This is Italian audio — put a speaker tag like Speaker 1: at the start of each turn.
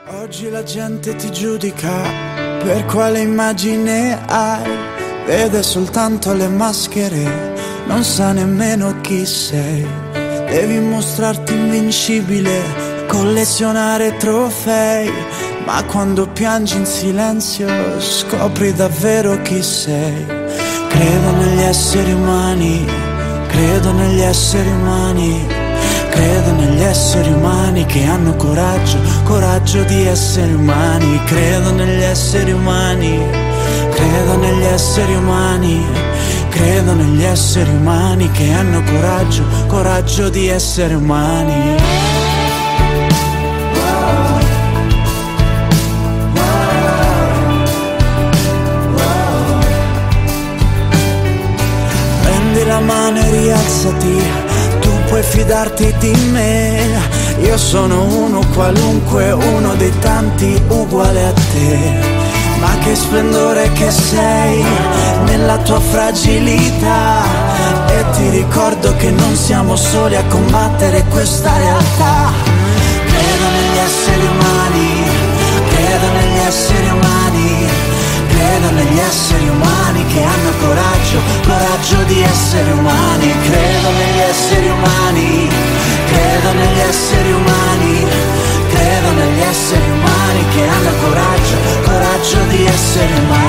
Speaker 1: Oggi la gente ti giudica per quale immagine hai, vede soltanto le maschere, non sa nemmeno chi sei. Devi mostrarti invincibile, collezionare trofei, ma quando piangi in silenzio scopri davvero chi sei. Credo negli esseri umani, credo negli esseri umani, credo negli esseri umani che hanno coraggio, coraggio di essere umani. Credo negli esseri umani, credo negli esseri umani, credo negli esseri umani che hanno coraggio, coraggio di essere umani. Prendi la mano e rialzati, puoi fidarti di me, io sono uno qualunque, uno dei tanti uguale a te. Ma che splendore che sei nella tua fragilità, e ti ricordo che non siamo soli a combattere questa realtà. Credo negli esseri umani, credo negli esseri umani, credo negli esseri umani che hanno coraggio, coraggio di essere umani. Credo negli esseri umani, credo negli esseri umani, credo negli esseri umani che hanno coraggio, coraggio di essere umani.